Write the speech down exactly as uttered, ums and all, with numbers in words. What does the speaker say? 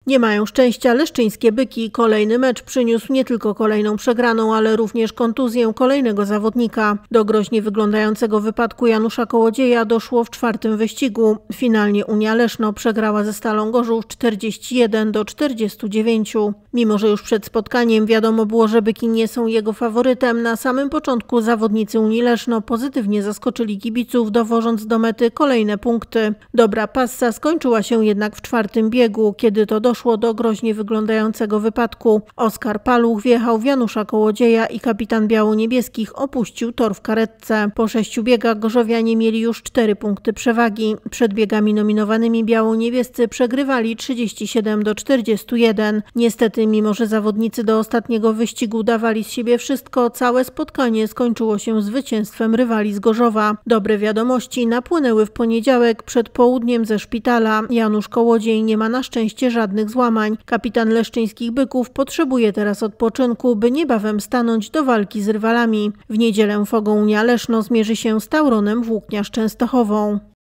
Nie mają szczęścia leszczyńskie byki. Kolejny mecz przyniósł nie tylko kolejną przegraną, ale również kontuzję kolejnego zawodnika. Do groźnie wyglądającego wypadku Janusza Kołodzieja doszło w czwartym wyścigu. Finalnie Unia Leszno przegrała ze Stalą Gorzów czterdzieści jeden do czterdziestu dziewięciu. Mimo że już przed spotkaniem wiadomo było, że byki nie są jego faworytem, na samym początku zawodnicy Unii Leszno pozytywnie zaskoczyli kibiców, dowożąc do mety kolejne punkty. Dobra passa skończyła się jednak w czwartym biegu, kiedy to doszło do groźnie wyglądającego wypadku. Oskar Paluch wjechał w Janusza Kołodzieja i kapitan biało-niebieskich opuścił tor w karetce. Po sześciu biegach gorzowianie mieli już cztery punkty przewagi. Przed biegami nominowanymi biało-niebiescy przegrywali trzydzieści siedem do czterdziestu jeden. Niestety, mimo że zawodnicy do ostatniego wyścigu dawali z siebie wszystko, całe spotkanie skończyło się zwycięstwem rywali z Gorzowa. Dobre wiadomości napłynęły w poniedziałek przed południem ze szpitala. Janusz Kołodziej nie ma na szczęście żadnych złamań. Kapitan leszczyńskich byków potrzebuje teraz odpoczynku, by niebawem stanąć do walki z rywalami. W niedzielę Fogą Unia Leszno zmierzy się z Tauronem Włókniarz Częstochową.